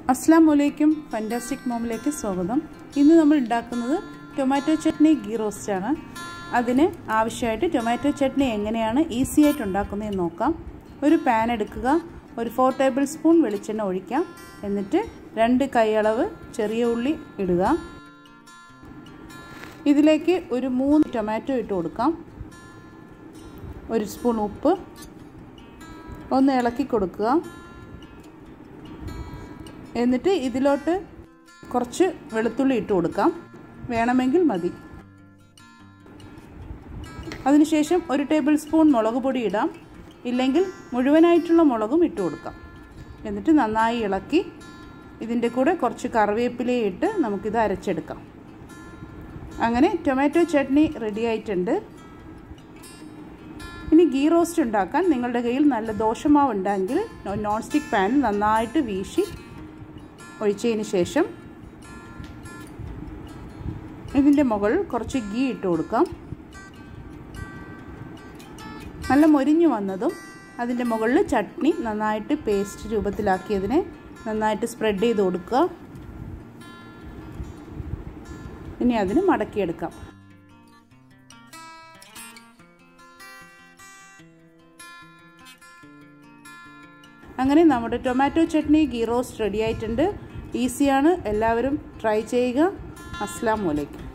അസ്സലാമുഅലൈക്കും fantastic മോമിലേക്ക് സ്വാഗതം. ഇന്ന് നമ്മൾ ഉണ്ടാക്കുന്നത് ടൊമാറ്റോ ചട്നി ഗീ റോസ്റ്റ് ആണ്. അതിന് ആവശ്യമായിട്ട് ടൊമാറ്റോ ചട്നി എങ്ങനെയാണ് ഈസി ആയിട്ട് ഉണ്ടാക്കുന്നതെന്ന് നോക്കാം. ഒരു പാൻ എടുക്കുക, ഒരു 4 ടേബിൾ സ്പൂൺ വെളിച്ചെണ്ണ ഒഴിക്കാം. എന്നിട്ട് 2 കൈയളവ് ചെറിയ ഉള്ളി ഇടുക. ഇതിലേക്ക് ഒരു 3 ടൊമാറ്റോ ഇട്ട് കൊടുക്കാം. 1 സ്പൂൺ ഉപ്പ്, ഒന്ന് ഇളക്കി കൊടുക്കുക. എന്നിട്ട് ഇതിലോട്ട് കുറച്ച് വെളുത്തുള്ളി ഇട്ട് കൊടുക്കാം, വേണമെങ്കിൽ മതി. അതിനുശേഷം 1 ടേബിൾ സ്പൂൺ മുളക് പൊടി ഇടാം, ഇല്ലെങ്കിൽ മുഴുവനായിട്ടുള്ള മുളകും ഇട്ട് കൊടുക്കാം. എന്നിട്ട് നന്നായി ഇളക്കി ഇതിൻ്റെ കൂടെ കുറച്ച് കറിവേപ്പിലയും ഇട്ട് നമുക്കിത് അരച്ചെടുക്കാം. അങ്ങനെ ടൊമാറ്റോ ചട്നി റെഡി ആയിട്ടുണ്ട്. ഇനി ഗീ റോസ്റ്റ് ഉണ്ടാക്കാൻ നിങ്ങളുടെ കയ്യിൽ നല്ല ദോശമാവ് ഉണ്ടെങ്കിൽ നോൺ സ്റ്റിക്ക് പാനിൽ നന്നായിട്ട് വീശി ഒഴിച്ചതിന് ശേഷം ഇതിൻ്റെ മുകളിൽ കുറച്ച് ഗീ ഇട്ട് കൊടുക്കാം. നല്ല മൊരിഞ്ഞു വന്നതും അതിൻ്റെ മുകളിൽ ചട്നി നന്നായിട്ട് പേസ്റ്റ് രൂപത്തിലാക്കിയതിനെ നന്നായിട്ട് സ്പ്രെഡ് ചെയ്ത് കൊടുക്കുക. ഇനി അതിന് മടക്കിയെടുക്കാം. അങ്ങനെ നമ്മുടെ tomato chutney ghee roast ready ആയിട്ടുണ്ട്. ഈസിയാണ്, എല്ലാവരും ട്രൈ ചെയ്യുക. അസ്സലാമു അലൈക്കും.